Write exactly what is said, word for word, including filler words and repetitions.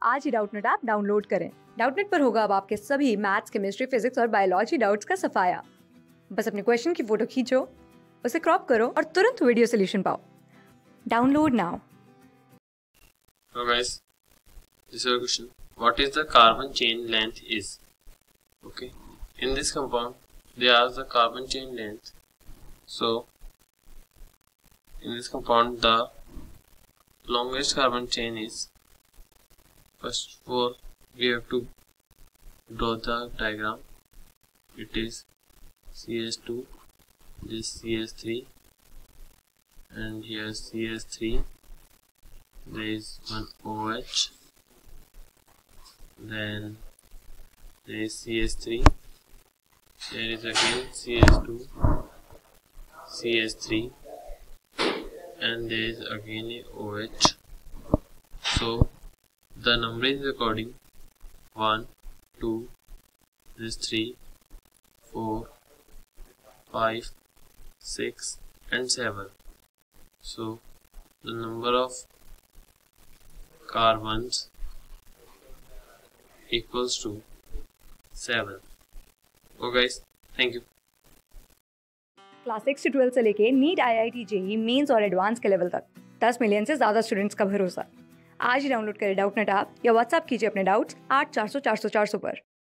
आज ही Doubtnut app download करें। डाउटनेट पर होगा अब आपके सभी मैथ्स, केमिस्ट्री, फिजिक्स और बायोलॉजी डाउट्स का सफाया। बस अपने क्वेश्चन की फोटो खींचो, उसे क्रॉप करो और तुरंत वीडियो सोल्यूशन पाओ। Download now. So guys, this is your question. What is the carbon chain length is? Okay. In this compound, they ask the carbon chain length. So, in this compound, the longest carbon chain is. First of all, we have to draw the diagram. It is C H two, this C H three, and here C H three. There is one OH, then there is C H three, there is again C H two, C H three, and there is again a OH. So the number is according one, two, this three, four, five, six, and seven. So the number of carbons equals to seven. Oh guys, thank you. Class six से twelfth से लेके NEET, I I T, JEE mains और advance के level तक दस million से ज्यादा students का भरोसा। आज ही डाउनलोड करें डाउटनेट ऐप या व्हाट्सएप कीजिए अपने डाउट्स आठ चार सौ चार सौ चार सौ पर।